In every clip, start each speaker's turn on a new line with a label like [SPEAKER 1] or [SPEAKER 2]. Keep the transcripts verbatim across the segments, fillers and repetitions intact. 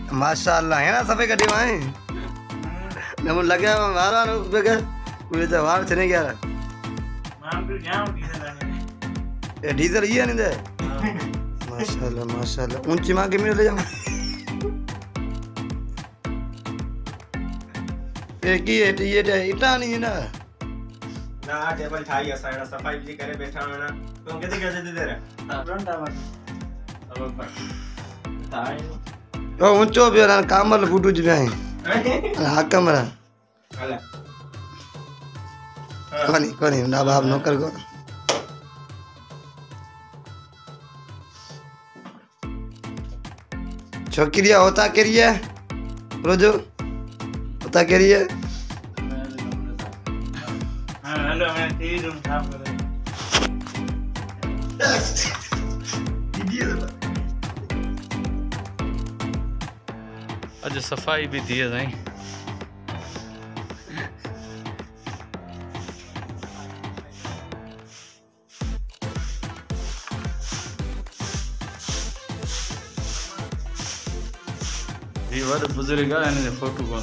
[SPEAKER 1] माशाअल्लाह है ना सफे कटी वाई नमु लगे मारा न उस पे के पूरे जवार चने गया
[SPEAKER 2] मां फिर जाऊं डीजल
[SPEAKER 1] ये डीजल ये नहीं दे माशाअल्लाह माशाअल्लाह ऊंची मां के मेरे ले जाऊं ये की है ये इटा नहीं है ना
[SPEAKER 3] ना टेबल ठाई असाइना सफाई भी करे बैठा होना तो कैसे कैसे दे दे रहा
[SPEAKER 2] रंडा बस अब पर ताई
[SPEAKER 1] ओ ऊंचो भी ना कामल फुटू जी है हां कमरा
[SPEAKER 3] हला
[SPEAKER 1] कोनी कोनी ना बाप नौकर को छोकरिया होता करिए रोजो होता करिए
[SPEAKER 2] हां हेलो मैं टीवी रूम साफ कर
[SPEAKER 4] आज सफाई भी थी है साईं ये वाला बुजुर्ग है ने फोटो कौन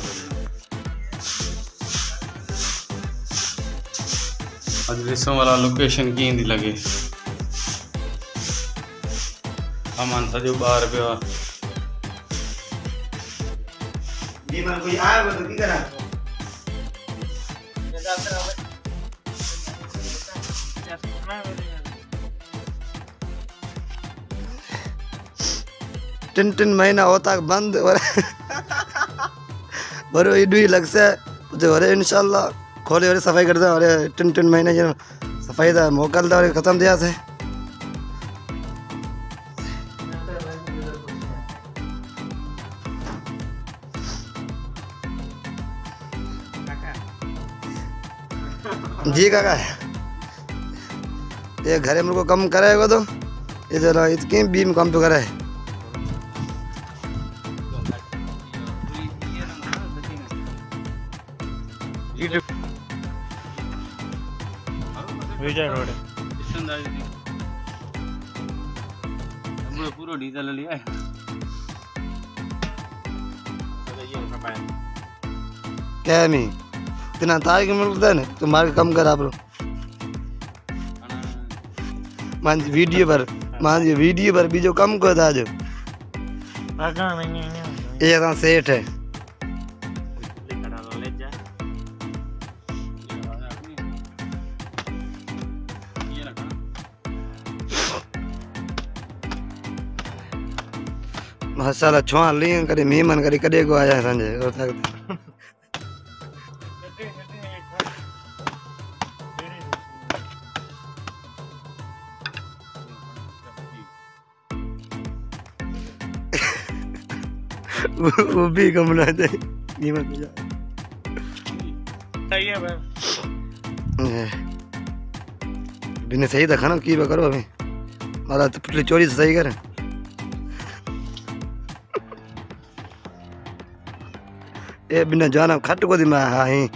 [SPEAKER 4] आज रिसों वाला लोकेशन की इंदी लगे सामान सजो बाहर पे
[SPEAKER 1] जी मन कोई आया वो तो की करा तीन तीन महीना होता बंद और बरो इडू ही लग से जो अरे इंशाल्लाह खोले और सफाई करता और तीन तीन महीने जो सफाई दा मोकल दा और खत्म दिया से जी काका ये घरे मेरे को कम कराएगा तो ये जरा इसके बीम कम तो करे
[SPEAKER 2] विजय रोड
[SPEAKER 4] हमने पूरा डीजल लिया है
[SPEAKER 1] क्या मी इतना तारीख मिलता है ना तो मार कम कर आप मान वीडियो पर मान वीडियो पर भी जो कम कर था जो ये तो सेठ है माशाल्लाह छुआ लिया करे मेहमान करे कदे को आया संजय और तक वो भी कम ना दे मेहमान जा
[SPEAKER 2] सही है भाई
[SPEAKER 1] बिना सही देखा ना की करो अभी मारा तो पिछली चोरी से सही कर ए बिना जाना खट को दी मैं हाँ ही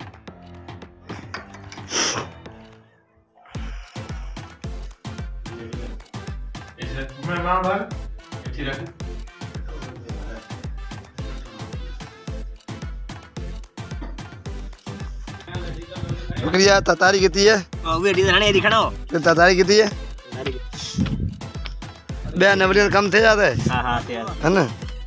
[SPEAKER 2] मैं मां भर
[SPEAKER 4] ठीक है
[SPEAKER 1] शुक्रिया तातारी कितनी है
[SPEAKER 3] ओ वे डीजल ने दिखानो
[SPEAKER 1] फिर तातारी कितनी है बे नवरियन कम थे जाते है
[SPEAKER 3] हां हां ते
[SPEAKER 1] है ना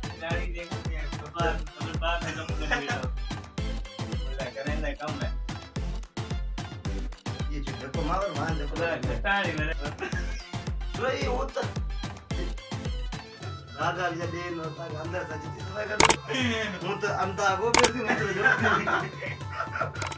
[SPEAKER 1] ये जो को मार मान जो ये होता राजा भी दे नो ता अंदर सच्ची सफाई कर हूं तो अंता को बेसी नहीं